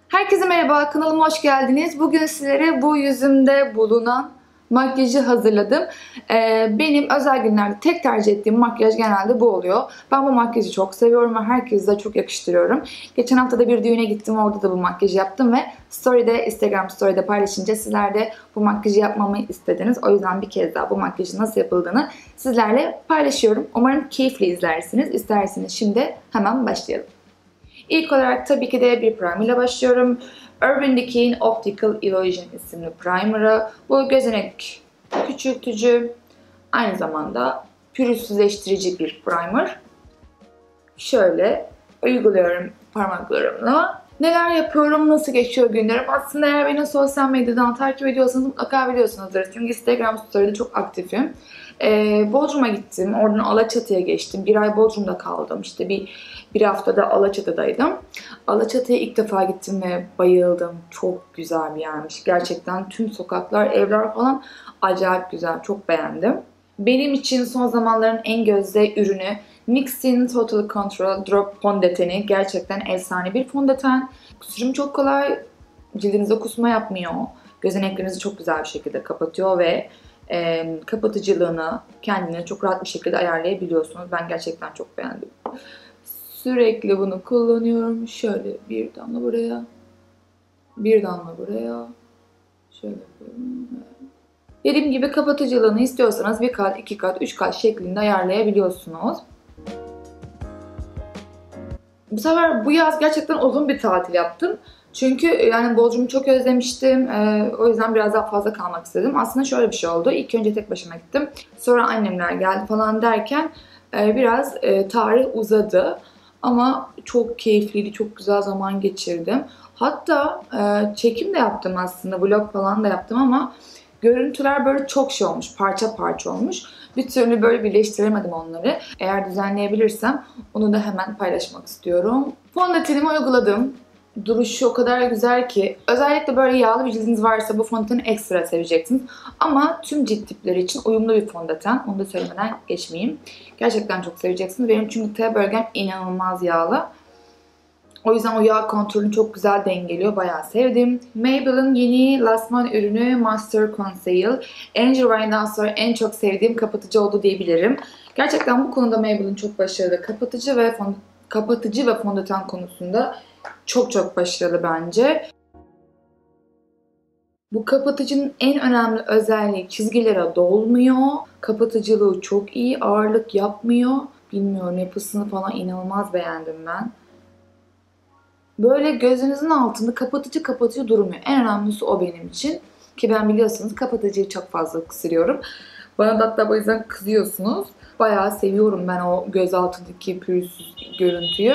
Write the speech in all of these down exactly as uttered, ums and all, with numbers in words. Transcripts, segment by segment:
Herkese merhaba, kanalıma hoş geldiniz. Bugün sizlere bu yüzümde bulunan makyajı hazırladım. Ee, benim özel günlerde tek tercih ettiğim makyaj genelde bu oluyor. Ben bu makyajı çok seviyorum ve herkese de çok yakıştırıyorum. Geçen hafta da bir düğüne gittim, orada da bu makyajı yaptım ve story'de, Instagram story'de paylaşınca sizler de bu makyajı yapmamı istediniz. O yüzden bir kez daha bu makyajın nasıl yapıldığını sizlerle paylaşıyorum. Umarım keyifle izlersiniz. İsterseniz şimdi hemen başlayalım. İlk olarak tabii ki de bir primer ile başlıyorum. Urban Decay'in Optical Illusion isimli primer'ı. Bu gözenek küçültücü, aynı zamanda pürüzsüzleştirici bir primer. Şöyle uyguluyorum parmaklarımla. Neler yapıyorum, nasıl geçiyor günlerim? Aslında eğer beni sosyal medyadan takip ediyorsanız mutlaka biliyorsunuzdur. Çünkü Instagram story'de çok aktifim. Ee, Bodrum'a gittim. Oradan Alaçatı'ya geçtim. Bir ay Bodrum'da kaldım. İşte bir, bir haftada Alaçatı'daydım. Alaçatı'ya ilk defa gittim ve bayıldım. Çok güzel bir yermiş. Gerçekten tüm sokaklar, evler falan acayip güzel. Çok beğendim. Benim için son zamanların en gözde ürünü N Y X'in Total Control Drop Fondöteni. Gerçekten efsane bir fondöten. Sürüm çok kolay. Cildinize kusma yapmıyor. Gözeneklerinizi çok güzel bir şekilde kapatıyor ve e, kapatıcılığını kendine çok rahat bir şekilde ayarlayabiliyorsunuz. Ben gerçekten çok beğendim. Sürekli bunu kullanıyorum. Şöyle bir damla buraya. Bir damla buraya. Şöyle yapıyorum. Dediğim gibi kapatıcılığını istiyorsanız bir kat, iki kat, üç kat şeklinde ayarlayabiliyorsunuz. Bu sefer bu yaz gerçekten uzun bir tatil yaptım. Çünkü yani Bodrum'u çok özlemiştim. Ee, o yüzden biraz daha fazla kalmak istedim. Aslında şöyle bir şey oldu. İlk önce tek başıma gittim. Sonra annemler geldi falan derken e, biraz e, tarih uzadı. Ama çok keyifliydi. Çok güzel zaman geçirdim. Hatta e, çekim de yaptım aslında. Vlog falan da yaptım ama görüntüler böyle çok şey olmuş. Parça parça olmuş. Bir türlü böyle birleştiremedim onları. Eğer düzenleyebilirsem onu da hemen paylaşmak istiyorum. Fondötenimi uyguladım. Duruşu o kadar güzel ki. Özellikle böyle yağlı bir cildiniz varsa bu fondöteni ekstra seveceksiniz. Ama tüm cilt tipleri için uyumlu bir fondöten. Onu da söylemeden geçmeyeyim. Gerçekten çok seveceksiniz. Benim çünkü T bölgem inanılmaz yağlı. O yüzden o yağ kontrolünü çok güzel dengeliyor. Bayağı sevdim. Maybelline yeni Lasman ürünü Master Conceal. Angel Wine'dan sonra en çok sevdiğim kapatıcı oldu diyebilirim. Gerçekten bu konuda Maybelline çok başarılı. Kapatıcı ve fond kapatıcı ve fondöten konusunda çok çok başarılı bence. Bu kapatıcının en önemli özelliği çizgilere dolmuyor. Kapatıcılığı çok iyi. Ağırlık yapmıyor. Bilmiyorum, yapısını falan inanılmaz beğendim ben. Böyle gözünüzün altında kapatıcı kapatıcı durmuyor. En önemlisi o benim için. Ki ben biliyorsunuz kapatıcıyı çok fazla kısırıyorum. Bana da hatta bu yüzden kızıyorsunuz. Bayağı seviyorum ben o göz altındaki pürüzsüz görüntüyü.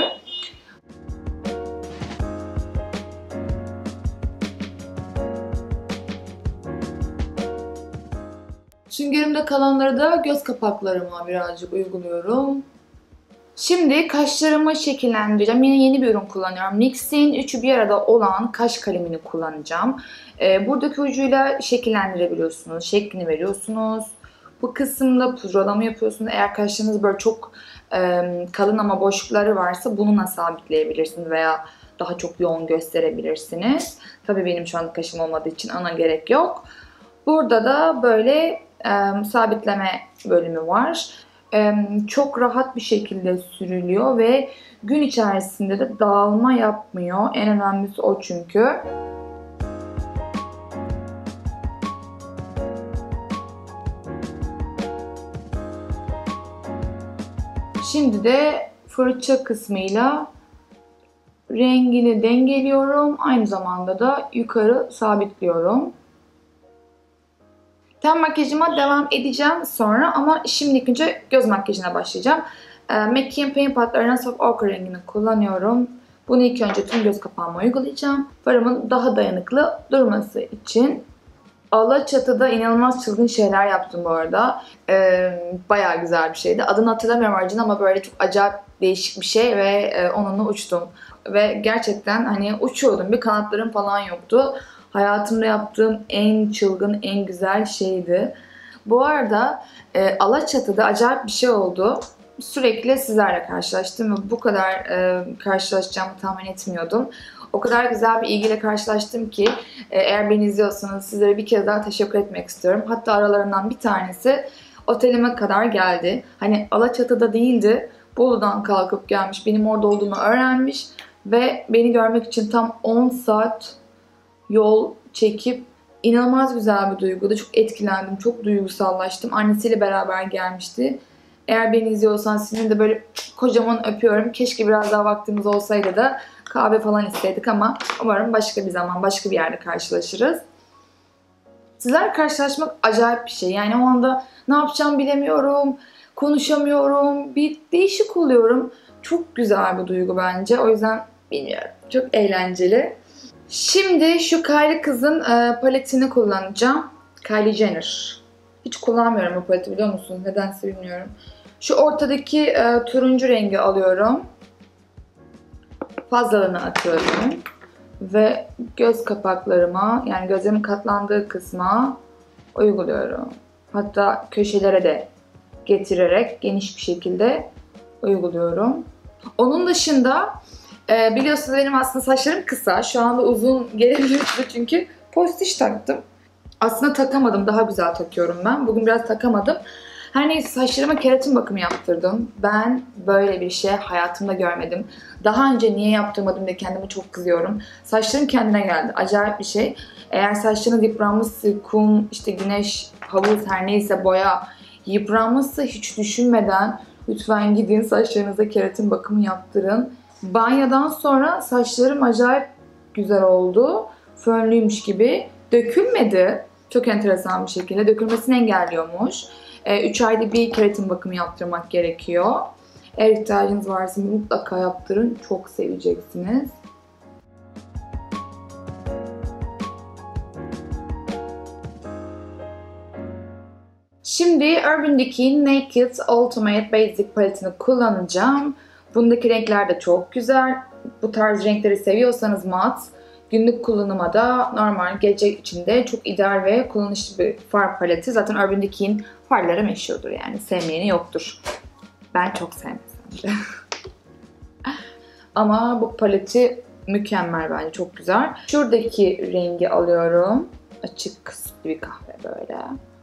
Süngerimde kalanları da göz kapaklarıma birazcık uyguluyorum. Şimdi kaşlarımı şekillendireceğim. Yine yeni bir ürün kullanıyorum. N Y X'in üçü bir arada olan kaş kalemini kullanacağım. Ee, buradaki ucuyla şekillendirebiliyorsunuz. Şeklini veriyorsunuz. Bu kısımda pudralama yapıyorsunuz. Eğer kaşlarınız böyle çok e, kalın ama boşlukları varsa bununla sabitleyebilirsiniz veya daha çok yoğun gösterebilirsiniz. Tabii benim şu an kaşım olmadığı için ona gerek yok. Burada da böyle e, sabitleme bölümü var. Çok rahat bir şekilde sürülüyor ve gün içerisinde de dağılma yapmıyor. En önemlisi o çünkü. Şimdi de fırça kısmıyla rengini dengeliyorum. Aynı zamanda da yukarı sabitliyorum. Ten makyajıma devam edeceğim sonra ama şimdi ilk önce göz makyajına başlayacağım. E, M A C'in Paint Pot'larının Soft Ochre rengini kullanıyorum. Bunu ilk önce tüm göz kapağıma uygulayacağım. Farımın daha dayanıklı durması için. Alaçatı'da inanılmaz çılgın şeyler yaptım bu arada. E, bayağı güzel bir şeydi. Adını hatırlamıyorum harcın ama böyle çok acayip değişik bir şey ve e, onunla uçtum. Ve gerçekten hani uçuyordum. Bir kanatlarım falan yoktu. Hayatımda yaptığım en çılgın, en güzel şeydi. Bu arada e, Alaçatı'da acayip bir şey oldu. Sürekli sizlerle karşılaştım ve bu kadar e, karşılaşacağımı tahmin etmiyordum. O kadar güzel bir ilgiyle karşılaştım ki e, eğer beni izliyorsanız sizlere bir kez daha teşekkür etmek istiyorum. Hatta aralarından bir tanesi otelime kadar geldi. Hani Alaçatı'da değildi, Bolu'dan kalkıp gelmiş, benim orada olduğumu öğrenmiş ve beni görmek için tam on saat yol çekip inanılmaz güzel bir duyguydu. Çok etkilendim, çok duygusallaştım. Annesiyle beraber gelmişti. Eğer beni izliyorsan seni de böyle kocaman öpüyorum. Keşke biraz daha vaktimiz olsaydı da kahve falan isteydik ama umarım başka bir zaman, başka bir yerde karşılaşırız. Sizlerle karşılaşmak acayip bir şey. Yani o anda ne yapacağımı bilemiyorum, konuşamıyorum, bir değişik oluyorum. Çok güzel bir duygu bence. O yüzden bilmiyorum, çok eğlenceli. Şimdi şu Kylie kızın e, paletini kullanacağım. Kylie Jenner. Hiç kullanmıyorum bu paleti, biliyor musun? Nedense bilmiyorum. Şu ortadaki e, turuncu rengi alıyorum. Fazlalığını atıyorum. Ve göz kapaklarıma, yani gözlerimin katlandığı kısma uyguluyorum. Hatta köşelere de getirerek geniş bir şekilde uyguluyorum. Onun dışında e, biliyorsunuz benim aslında saçlarım kısa. Şu anda uzun gelebilir çünkü postiş taktım. Aslında takamadım. Daha güzel takıyorum ben. Bugün biraz takamadım. Her neyse, saçlarıma keratin bakımı yaptırdım. Ben böyle bir şey hayatımda görmedim. Daha önce niye yaptırmadım diye kendime çok kızıyorum. Saçlarım kendine geldi. Acayip bir şey. Eğer saçlarınız yıpranmışsa, kum, işte güneş, havuz, her neyse boya yıpranmışsa hiç düşünmeden lütfen gidin saçlarınıza keratin bakımı yaptırın. Banyodan sonra saçlarım acayip güzel oldu. Fönlüymüş gibi. Dökülmedi. Çok enteresan bir şekilde. Dökülmesini engelliyormuş. üç ayda bir keratin bakımı yaptırmak gerekiyor. Eğer ihtiyacınız varsa mutlaka yaptırın. Çok seveceksiniz. Şimdi Urban Decay'in Naked Ultimate Basic paletini kullanacağım. Bundaki renkler de çok güzel. Bu tarz renkleri seviyorsanız mat, günlük kullanıma da normal gece içinde çok ideal ve kullanışlı bir far paleti. Zaten Urban Decay'in farları meşhurdur, yani sevmeyeni yoktur. Ben çok sevmesem de. Ama bu paleti mükemmel bence, çok güzel. Şuradaki rengi alıyorum. Açık sütlü bir kahve böyle.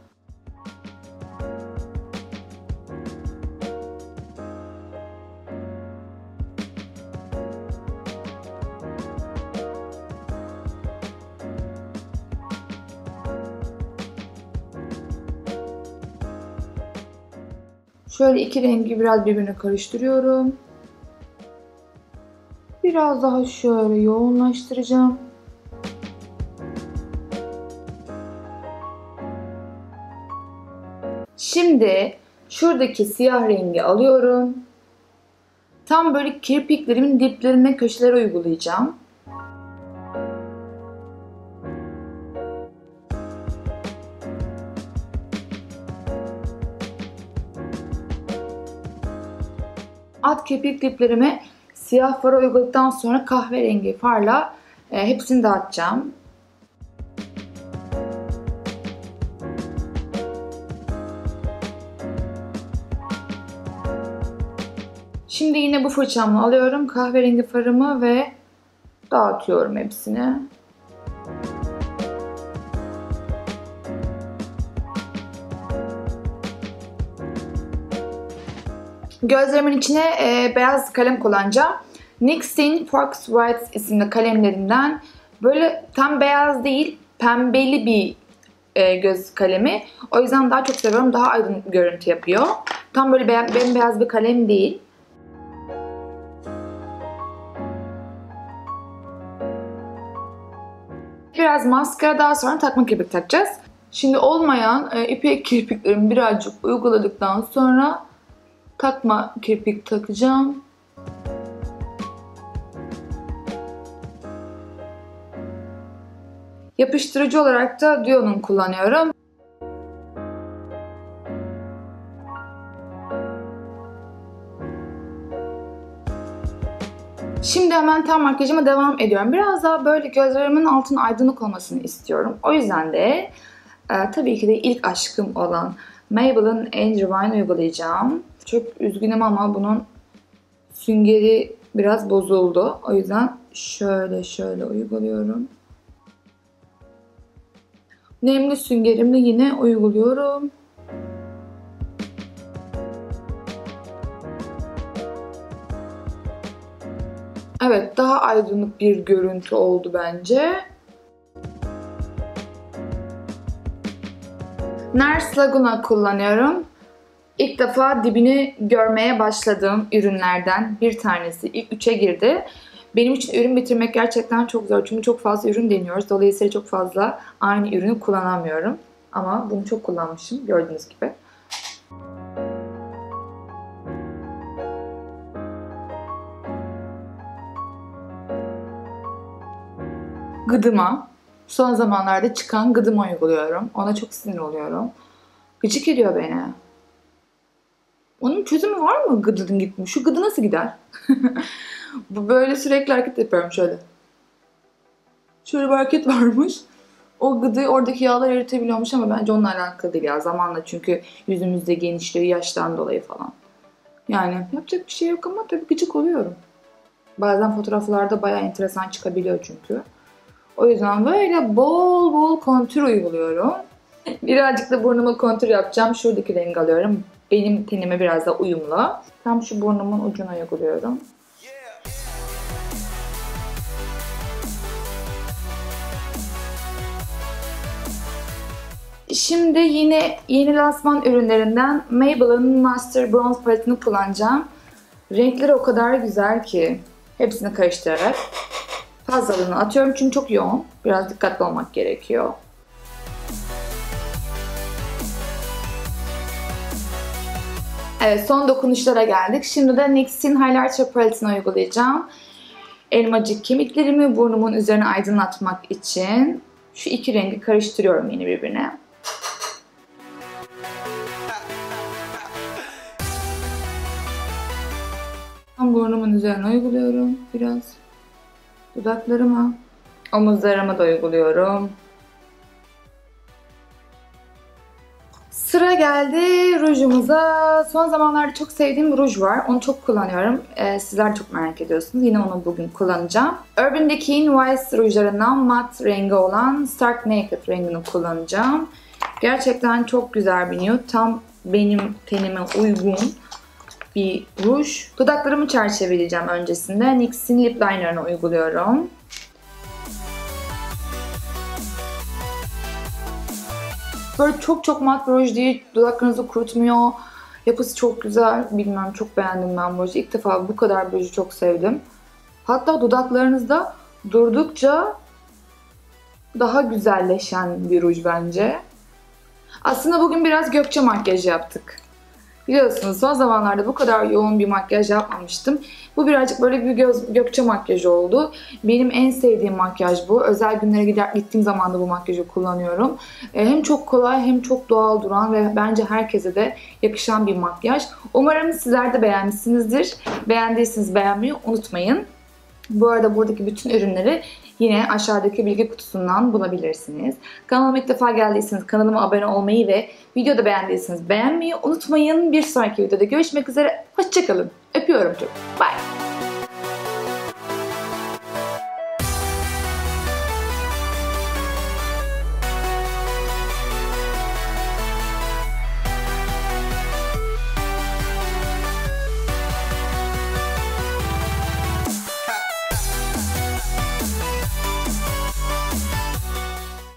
Şöyle iki rengi biraz birbirine karıştırıyorum. Biraz daha şöyle yoğunlaştıracağım. Şimdi şuradaki siyah rengi alıyorum. Tam böyle kirpiklerimin diplerine, köşelere uygulayacağım. Alt kirpik diplerime siyah far uyguladıktan sonra kahverengi farla e, hepsini dağıtacağım. Şimdi yine bu fırçamla alıyorum kahverengi farımı ve dağıtıyorum hepsini. Gözlerimin içine e, beyaz kalem kullanacağım. N Y X'in Fox White isimli kalemlerinden, böyle tam beyaz değil, pembeli bir e, göz kalemi. O yüzden daha çok seviyorum. Daha aydınlık bir görüntü yapıyor. Tam böyle be bembeyaz bir kalem değil. Biraz maskara, daha sonra takma kirpik takacağız. Şimdi olmayan e, ipek kirpiklerimi birazcık uyguladıktan sonra takma kirpik takacağım. Yapıştırıcı olarak da Duo'nun kullanıyorum. Şimdi hemen tam makyajıma devam ediyorum. Biraz daha böyle gözlerimin altının aydınlık olmasını istiyorum. O yüzden de e, tabii ki de ilk aşkım olan Maybelline Angel Wine uygulayacağım. Çok üzgünüm ama bunun süngeri biraz bozuldu. O yüzden şöyle şöyle uyguluyorum. Nemli süngerimle yine uyguluyorum. Evet, daha aydınlık bir görüntü oldu bence. Nars Laguna kullanıyorum. İlk defa dibini görmeye başladığım ürünlerden bir tanesi. İlk üçe girdi. Benim için ürün bitirmek gerçekten çok zor. Çünkü çok fazla ürün deniyoruz. Dolayısıyla çok fazla aynı ürünü kullanamıyorum. Ama bunu çok kullanmışım gördüğünüz gibi. Gıdıma. Son zamanlarda çıkan gıdıma uyguluyorum. Ona çok sinir oluyorum. Gıcık ediyor beni. Onun çözümü var mı gıdının gitmiş? Şu gıdı nasıl gider? Bu böyle sürekli hareket yapıyorum şöyle. Şöyle bir hareket varmış. O gıdı oradaki yağları eritebiliyormuş ama bence onunla alakalı değil ya. Zamanla çünkü yüzümüzde genişliyor yaştan dolayı falan. Yani yapacak bir şey yok ama tabii gıcık oluyorum. Bazen fotoğraflarda bayağı enteresan çıkabiliyor çünkü. O yüzden böyle bol bol kontür uyguluyorum. Birazcık da burnuma kontür yapacağım. Şuradaki rengi alıyorum. Benim tenime biraz da uyumlu. Tam şu burnumun ucuna uyguluyorum. Şimdi yine yeni lansman ürünlerinden Maybelline Master Bronze paletini kullanacağım. Renkleri o kadar güzel ki hepsini karıştırarak fazlalığını atıyorum çünkü çok yoğun. Biraz dikkatli olmak gerekiyor. Evet, son dokunuşlara geldik. Şimdi de N Y X'in Highlighter paletini uygulayacağım. Elmacık kemiklerimi burnumun üzerine aydınlatmak için şu iki rengi karıştırıyorum yine birbirine. Burnumun üzerine uyguluyorum biraz. Dudaklarıma, omuzlarıma da uyguluyorum. Sıra geldi rujumuza. Son zamanlarda çok sevdiğim bir ruj var. Onu çok kullanıyorum. Ee, sizler çok merak ediyorsunuz. Yine onu bugün kullanacağım. Urban Decay'in Vice rujlarından mat rengi olan Stark Naked rengini kullanacağım. Gerçekten çok güzel bir nude. Tam benim tenime uygun bir ruj. Dudaklarımı çerçeveleyeceğim öncesinde. N Y X'in lip liner'ını uyguluyorum. Böyle çok çok mat bir ruj değil. Dudaklarınızı kurutmuyor. Yapısı çok güzel. Bilmem, çok beğendim ben bu ruju. İlk defa bu kadar bir ruju çok sevdim. Hatta dudaklarınızda durdukça daha güzelleşen bir ruj bence. Aslında bugün biraz Gökçe makyajı yaptık. Biliyorsunuz son zamanlarda bu kadar yoğun bir makyaj yapmamıştım. Bu birazcık böyle bir göz, Gökçe makyajı oldu. Benim en sevdiğim makyaj bu. Özel günlere gider, gittiğim zaman da bu makyajı kullanıyorum. Ee, hem çok kolay hem çok doğal duran ve bence herkese de yakışan bir makyaj. Umarım sizler de beğenmişsinizdir. Beğendiyseniz beğenmeyi unutmayın. Bu arada buradaki bütün ürünleri yine aşağıdaki bilgi kutusundan bulabilirsiniz. Kanalıma ilk defa geldiyseniz kanalıma abone olmayı ve videoda beğendiyseniz beğenmeyi unutmayın. Bir sonraki videoda görüşmek üzere. Hoşçakalın. Öpüyorum çok. Bye.